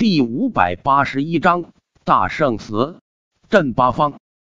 第581章大圣死，镇八方。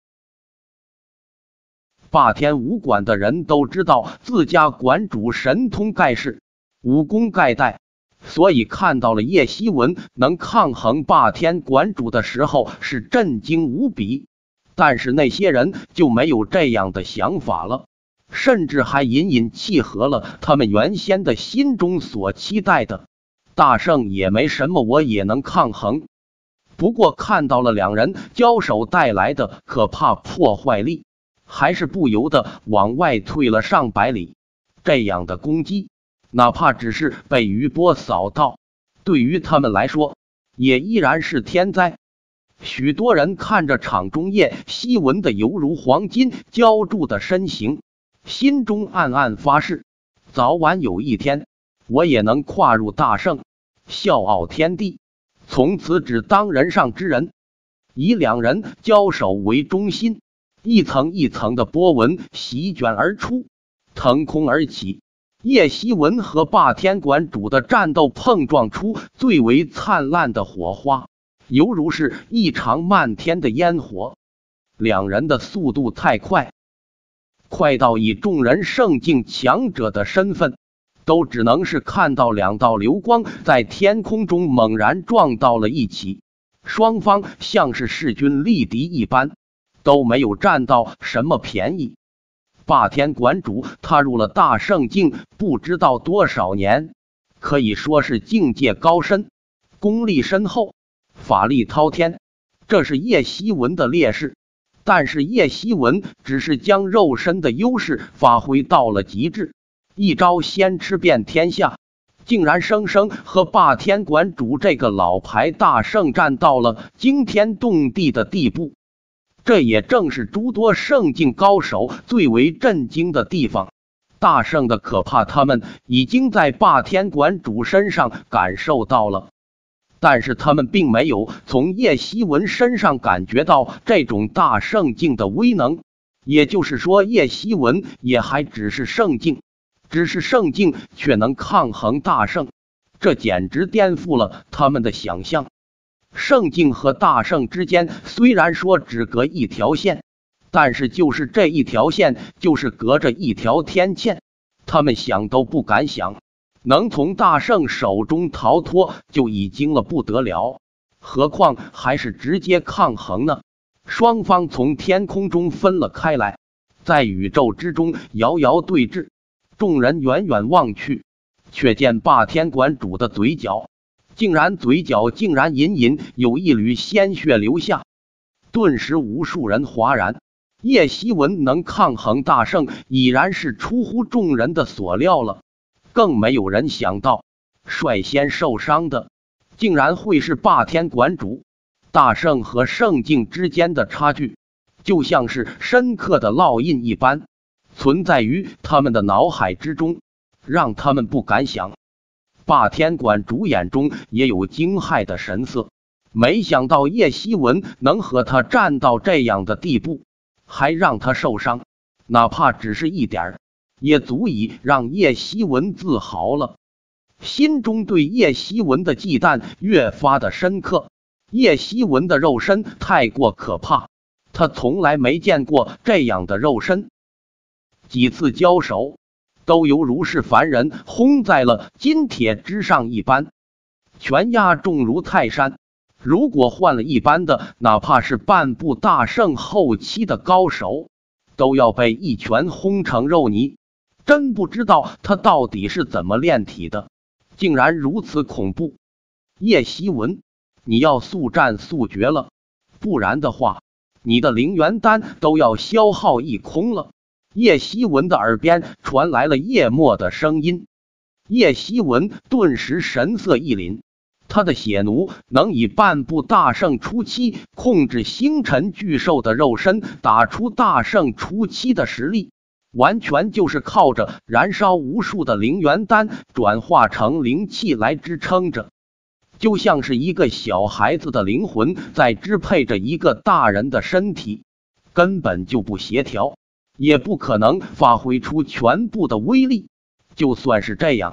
霸天武馆的人都知道自家馆主神通盖世，武功盖代，所以看到了叶希文能抗衡霸天馆主的时候是震惊无比。但是那些人就没有这样的想法了，甚至还隐隐契合了他们原先的心中所期待的。大圣也没什么，我也能抗衡。不过看到了两人交手带来的可怕破坏力，还是不由得往外退了上百里。这样的攻击，哪怕只是被余波扫到，对于他们来说也依然是天灾。许多人看着场中叶希文的犹如黄金浇筑的身形，心中暗暗发誓，早晚有一天我也能跨入大圣，笑傲天地，从此只当人上之人。以两人交手为中心，一层一层的波纹席卷而出，腾空而起。叶希文和霸天馆主的战斗碰撞出最为灿烂的火花，犹如是一场漫天的烟火。两人的速度太快，快到以众人圣境强者的身份，都只能是看到两道流光在天空中猛然撞到了一起，双方像是势均力敌一般，都没有占到什么便宜。霸天馆主踏入了大圣境不知道多少年，可以说是境界高深，功力深厚，法力滔天，这是叶希文的劣势。但是叶希文只是将肉身的优势发挥到了极致，一招先吃遍天下，竟然生生和霸天馆主这个老牌大圣战到了惊天动地的地步。这也正是诸多圣境高手最为震惊的地方，大圣的可怕他们已经在霸天馆主身上感受到了，但是他们并没有从叶希文身上感觉到这种大圣境的威能。也就是说，叶希文也还只是圣境，只是圣境却能抗衡大圣，这简直颠覆了他们的想象。圣境和大圣之间虽然说只隔一条线，但是就是这一条线，就是隔着一条天堑，他们想都不敢想。能从大圣手中逃脱就已经了不得了，何况还是直接抗衡呢？双方从天空中分了开来，在宇宙之中遥遥对峙。众人远远望去，却见霸天馆主的嘴角竟然隐隐有一缕鲜血流下。顿时无数人哗然，叶希文能抗衡大圣已然是出乎众人的所料了，更没有人想到率先受伤的竟然会是霸天馆主。大圣和圣境之间的差距就像是深刻的烙印一般，存在于他们的脑海之中，让他们不敢想。霸天馆主眼中也有惊骇的神色，没想到叶希文能和他战到这样的地步，还让他受伤，哪怕只是一点，也足以让叶希文自豪了。心中对叶希文的忌惮越发的深刻。叶希文的肉身太过可怕，他从来没见过这样的肉身。几次交手都犹如是凡人轰在了金铁之上一般，全压重如泰山。如果换了一般的，哪怕是半步大圣后期的高手，都要被一拳轰成肉泥。真不知道他到底是怎么炼体的，竟然如此恐怖。叶希文，你要速战速决了，不然的话，你的灵元丹都要消耗一空了。叶希文的耳边传来了叶默的声音。叶希文顿时神色一凛，他的血奴能以半步大圣初期控制星辰巨兽的肉身打出大圣初期的实力，完全就是靠着燃烧无数的灵元丹转化成灵气来支撑着，就像是一个小孩子的灵魂在支配着一个大人的身体，根本就不协调，也不可能发挥出全部的威力。就算是这样，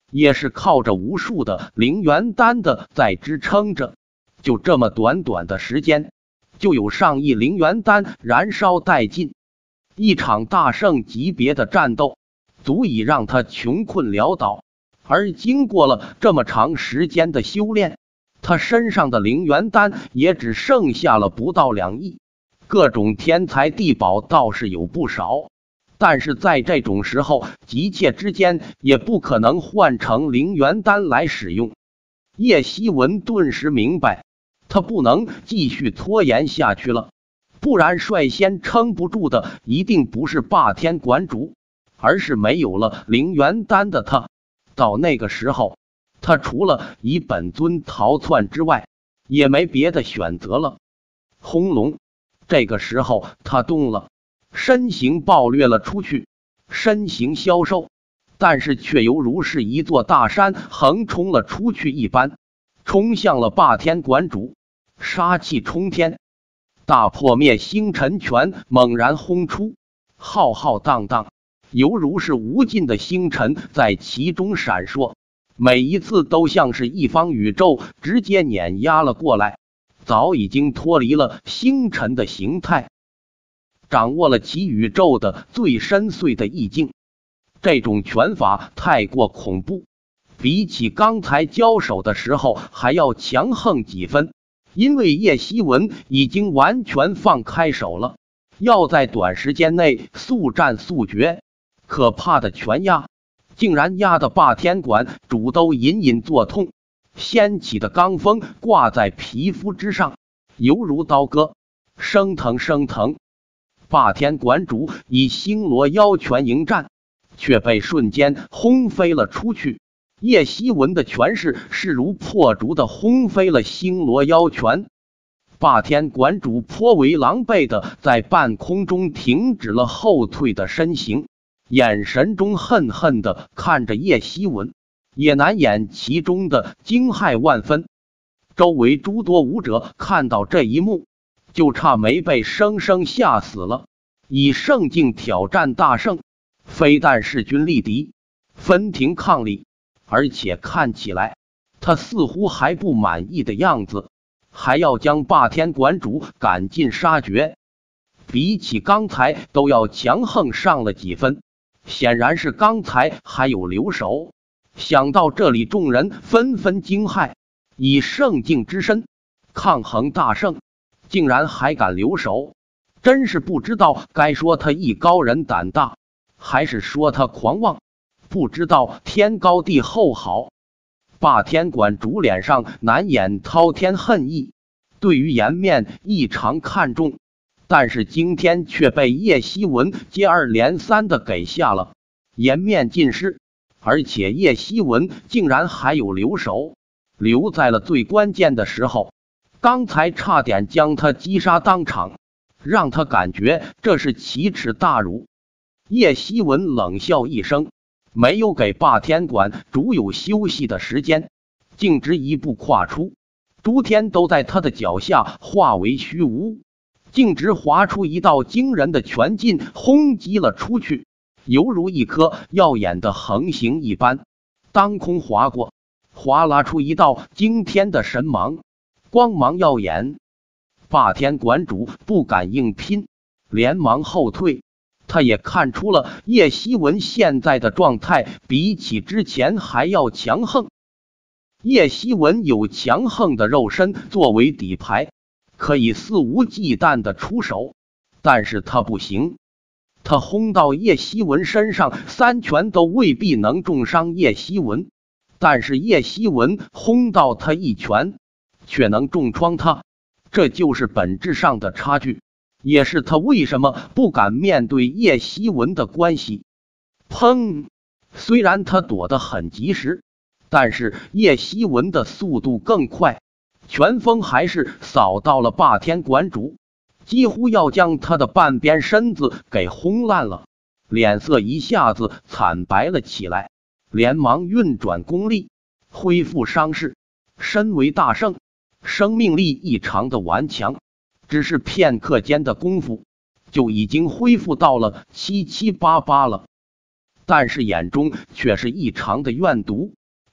也是靠着无数的灵元丹的在支撑着。就这么短短的时间，就有上亿灵元丹燃烧殆尽。一场大圣级别的战斗，足以让他穷困潦倒。而经过了这么长时间的修炼，他身上的灵元丹也只剩下了不到2亿。各种天材地宝倒是有不少，但是在这种时候，急切之间也不可能换成灵元丹来使用。叶希文顿时明白，他不能继续拖延下去了，不然率先撑不住的一定不是霸天馆主，而是没有了灵元丹的他。到那个时候，他除了以本尊逃窜之外，也没别的选择了。轰隆！这个时候他动了，身形暴掠了出去，身形消瘦，但是却犹如是一座大山横冲了出去一般，冲向了霸天馆主，杀气冲天。大破灭星辰拳猛然轰出，浩浩荡荡，犹如是无尽的星辰在其中闪烁，每一次都像是一方宇宙直接碾压了过来，早已经脱离了星辰的形态，掌握了其宇宙的最深邃的意境。这种拳法太过恐怖，比起刚才交手的时候还要强横几分，因为叶希文已经完全放开手了，要在短时间内速战速决。可怕的拳压竟然压得霸天馆主都隐隐作痛，掀起的罡风挂在皮肤之上，犹如刀割，生疼生疼。霸天馆主以星罗妖拳迎战，却被瞬间轰飞了出去。叶希文的拳势势如破竹的轰飞了星罗妖拳。霸天馆主颇为狼狈的在半空中停止了后退的身形，眼神中恨恨的看着叶希文，也难掩其中的惊骇万分。周围诸多武者看到这一幕，就差没被生生吓死了。以圣境挑战大圣，非但势均力敌，分庭抗礼，而且看起来他似乎还不满意的样子，还要将霸天馆主赶尽杀绝，比起刚才都要强横上了几分。显然是刚才还有留手。想到这里，众人纷纷惊骇，以圣境之身抗衡大圣，竟然还敢留手，真是不知道该说他艺高人胆大，还是说他狂妄，不知道天高地厚好。霸天馆主脸上难掩滔天恨意，对于颜面异常看重，但是今天却被叶希文接二连三的给下了，颜面尽失。而且叶希文竟然还有留手，留在了最关键的时候，刚才差点将他击杀当场，让他感觉这是奇耻大辱。叶希文冷笑一声，没有给霸天馆主有休息的时间，径直一步跨出，诸天都在他的脚下化为虚无，径直划出一道惊人的拳劲，轰击了出去，犹如一颗耀眼的恒星一般，当空划过，划拉出一道惊天的神芒，光芒耀眼。霸天馆主不敢硬拼，连忙后退。他也看出了叶希文现在的状态比起之前还要强横。叶希文有强横的肉身作为底牌，可以肆无忌惮的出手，但是他不行。他轰到叶希文身上3拳都未必能重伤叶希文，但是叶希文轰到他1拳却能重创他，这就是本质上的差距，也是他为什么不敢面对叶希文的关系。砰！虽然他躲得很及时，但是叶希文的速度更快，拳风还是扫到了霸天馆主，几乎要将他的半边身子给轰烂了，脸色一下子惨白了起来，连忙运转功力，恢复伤势。身为大圣，生命力异常的顽强，只是片刻间的功夫，就已经恢复到了778了。但是眼中却是异常的怨毒，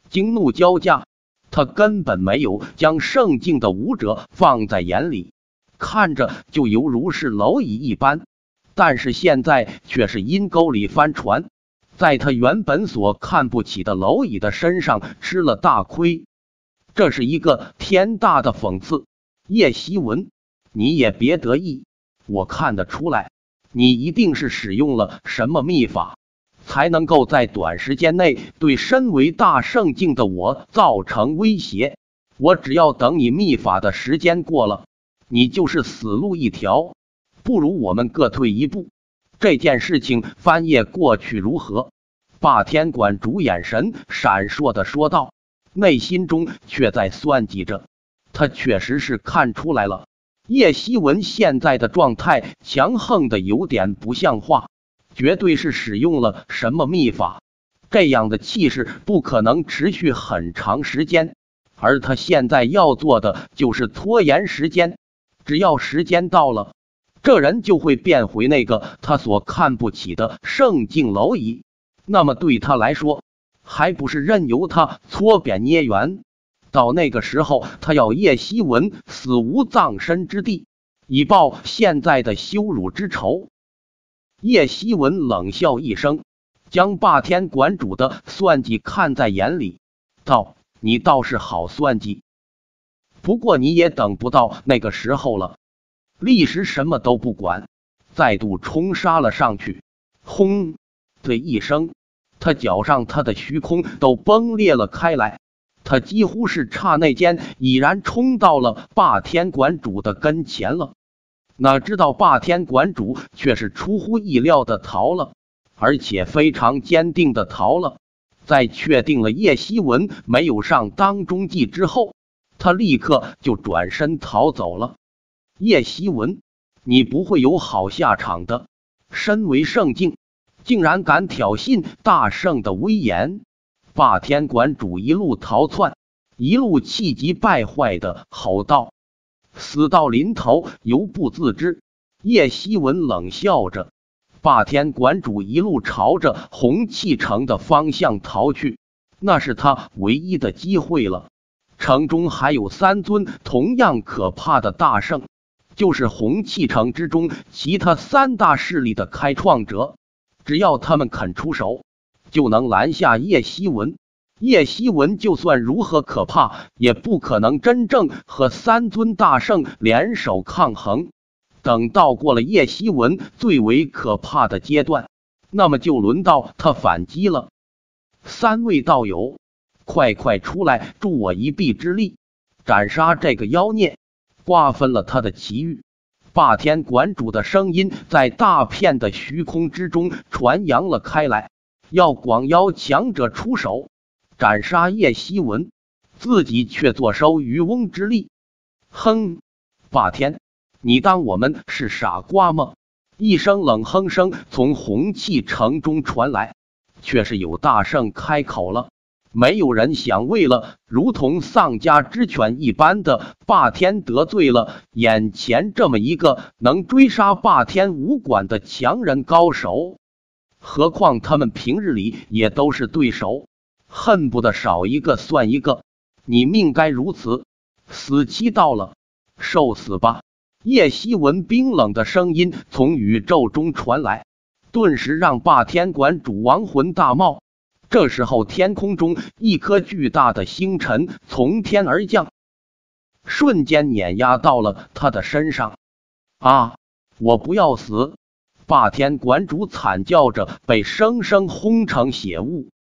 惊怒交加，他根本没有将圣境的武者放在眼里，看着就犹如是蝼蚁一般。但是现在却是阴沟里翻船，在他原本所看不起的蝼蚁的身上吃了大亏。这是一个天大的讽刺。叶希文，你也别得意，我看得出来，你一定是使用了什么秘法，才能够在短时间内对身为大圣境的我造成威胁。我只要等你秘法的时间过了，你就是死路一条。不如我们各退一步，这件事情翻页过去如何？霸天馆主眼神闪烁的说道，内心中却在算计着。他确实是看出来了，叶希文现在的状态强横的有点不像话，绝对是使用了什么秘法。这样的气势不可能持续很长时间，而他现在要做的就是拖延时间。只要时间到了，这人就会变回那个他所看不起的圣境蝼蚁，那么对他来说，还不是任由他搓扁捏圆？到那个时候，他要叶希文死无葬身之地，以报现在的羞辱之仇。叶希文冷笑一声，将霸天馆主的算计看在眼里，道：你倒是好算计，不过你也等不到那个时候了。立时什么都不管，再度冲杀了上去。轰的一声，他脚上他的虚空都崩裂了开来，他几乎是刹那间已然冲到了霸天馆主的跟前了。哪知道霸天馆主却是出乎意料的逃了，而且非常坚定的逃了。在确定了叶希文没有上当中计之后，他立刻就转身逃走了。叶希文，你不会有好下场的。身为圣境，竟然敢挑衅大圣的威严！霸天馆主一路逃窜，一路气急败坏的吼道：死到临头犹不自知！叶希文冷笑着，霸天馆主一路朝着红气城的方向逃去，那是他唯一的机会了。城中还有3尊同样可怕的大圣，就是红气城之中其他3大势力的开创者，只要他们肯出手，就能拦下叶希文。叶希文就算如何可怕，也不可能真正和3尊大圣联手抗衡。等到过了叶希文最为可怕的阶段，那么就轮到他反击了。3位道友，快出来助我一臂之力，斩杀这个妖孽，瓜分了他的奇遇。霸天馆主的声音在大片的虚空之中传扬了开来，要广邀强者出手斩杀叶希文，自己却坐收渔翁之利。哼，霸天，你当我们是傻瓜吗？一声冷哼声从红气城中传来，却是有大圣开口了。没有人想为了如同丧家之犬一般的霸天得罪了眼前这么一个能追杀霸天武馆的强人高手，何况他们平日里也都是对手，恨不得少一个算一个。你命该如此，死期到了，受死吧！叶希文冰冷的声音从宇宙中传来，顿时让霸天馆主亡魂大冒。这时候天空中一颗巨大的星辰从天而降，瞬间碾压到了他的身上。啊！我不要死！霸天馆主惨叫着被生生轰成血雾。